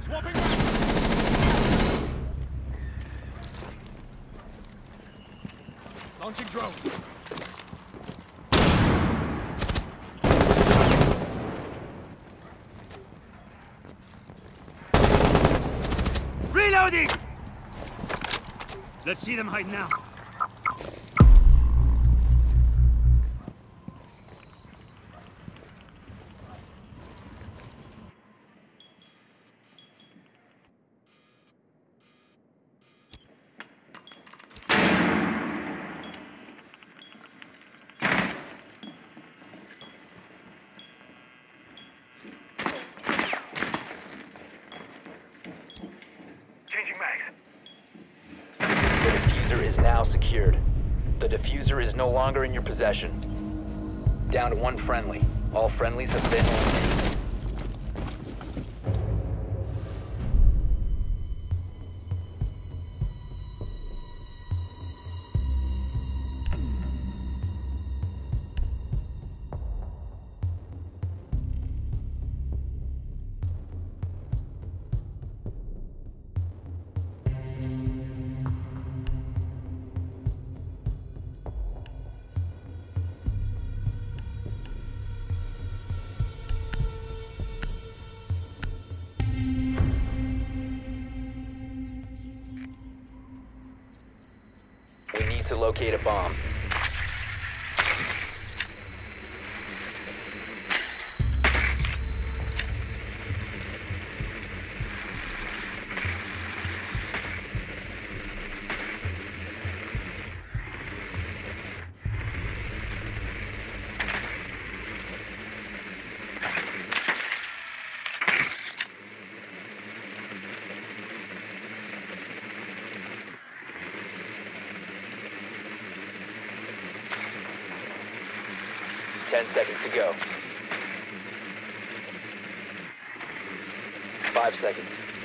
Swapping back. Launching drone. Reloading! Let's see them hide now. The diffuser is now secured. The diffuser is no longer in your possession. Down to one friendly. All friendlies have been eliminated. We need to locate a bomb. Ten seconds to go. 5 seconds.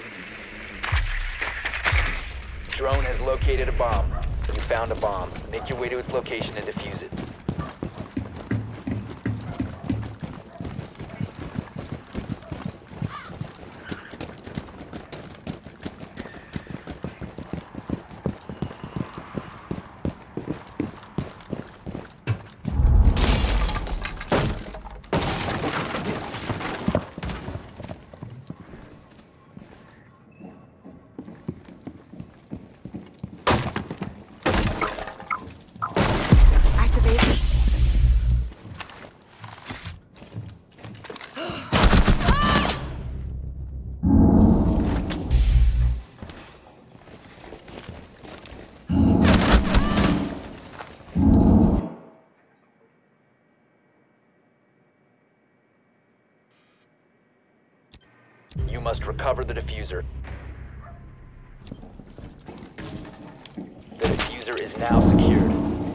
Drone has located a bomb. You found a bomb. Make your way to its location and defuse it. You must recover the diffuser. The diffuser is now secured.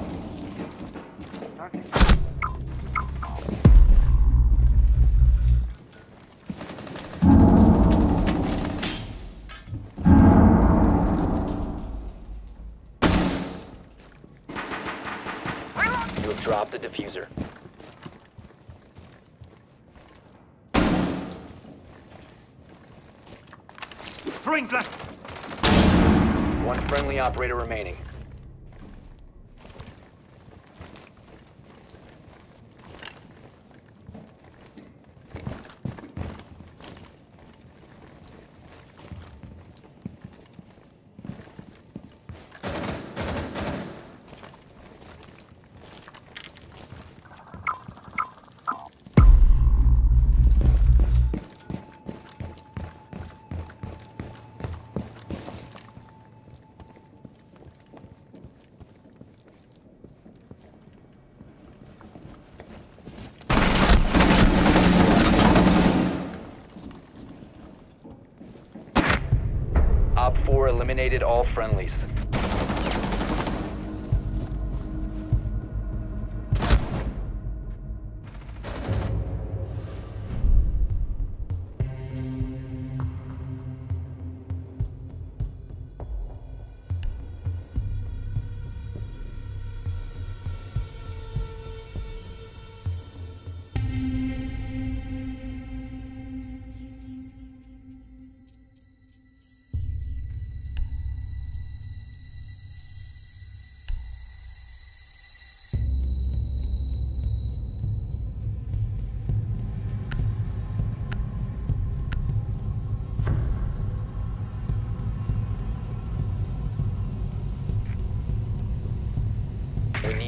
You have dropped the diffuser. Throwing flash. One friendly operator remaining. Op 4 eliminated all friendlies.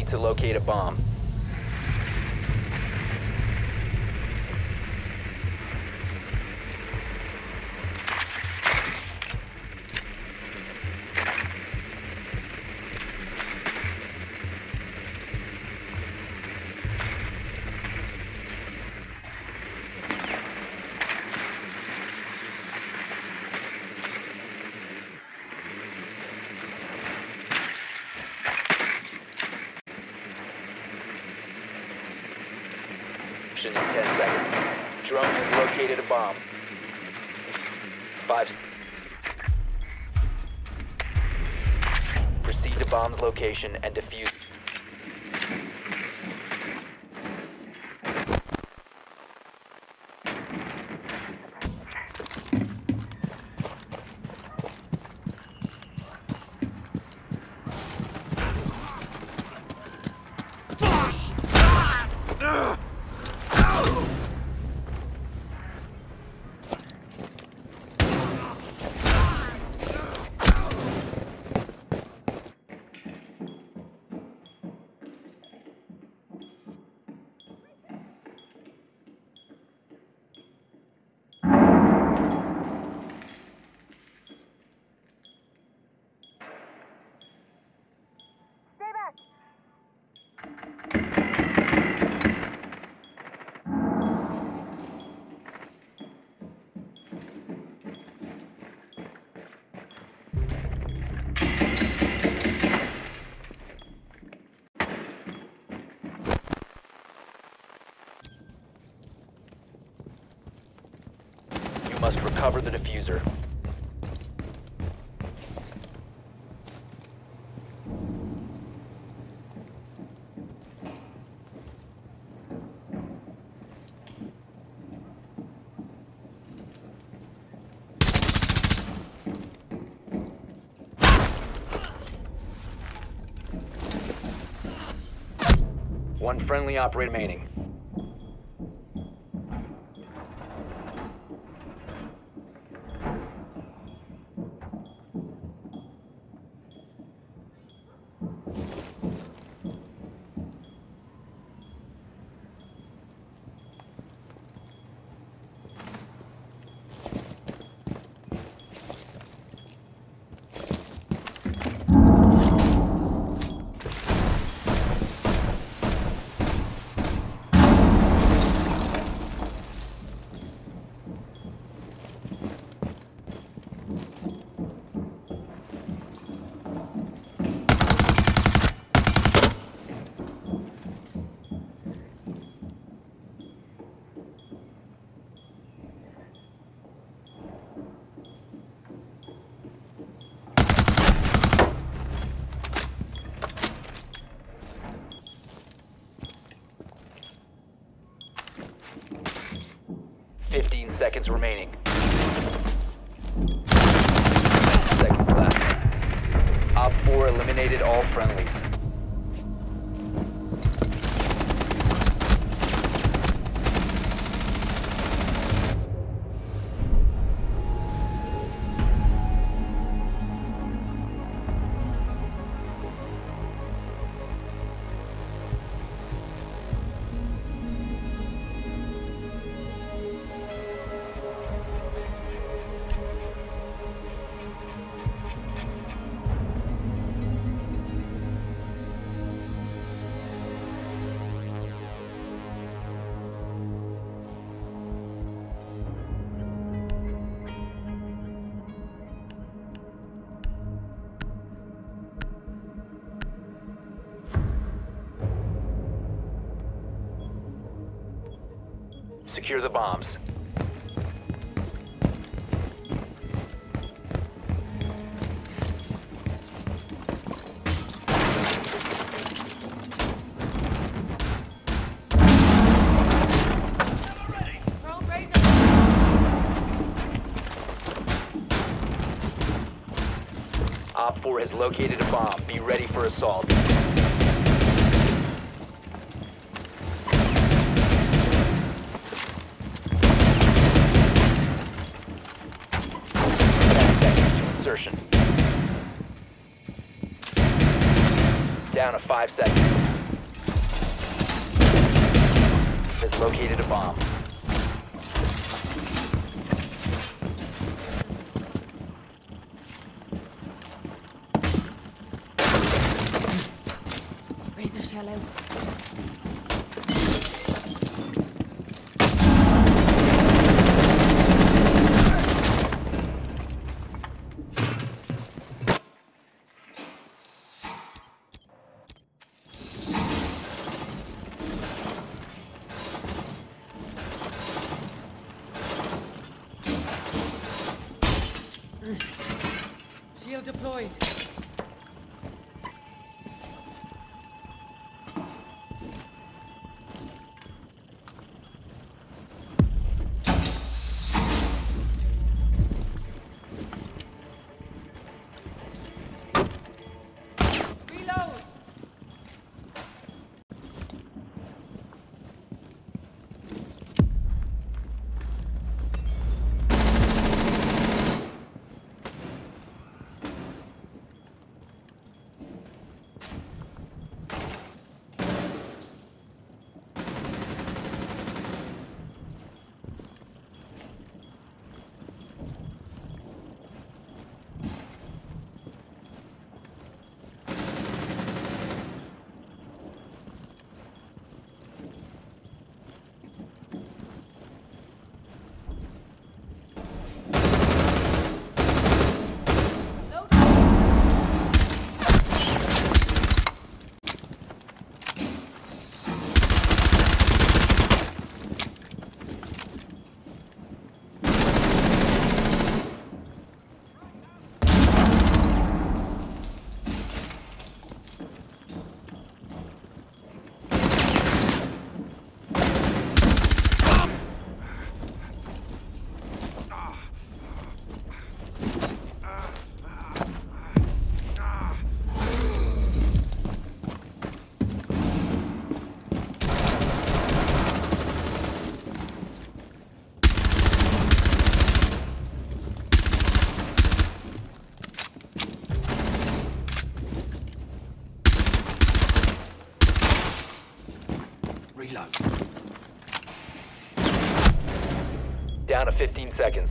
to locate a bomb. In 10 seconds. Drone has located a bomb. 5. Proceed to bomb's location and defuse. You must recover the diffuser. One friendly operator remaining. Seconds remaining. Seconds left. Op 4 eliminated all friendlies. Secure the bombs. Op 4 has located a bomb. Be ready for assault. Insertion. Down to 5 seconds. Located a bomb. Razor shell out. Shield deployed. Reload. Reload. Down to 15 seconds.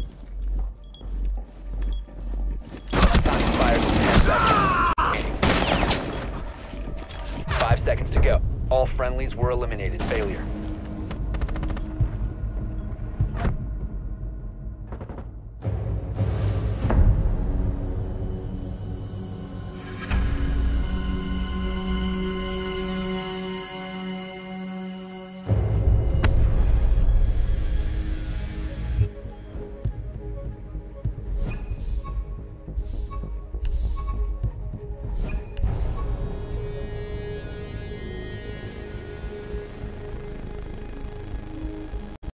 Time expires in 10 seconds. 5 seconds to go. All friendlies were eliminated. Failure.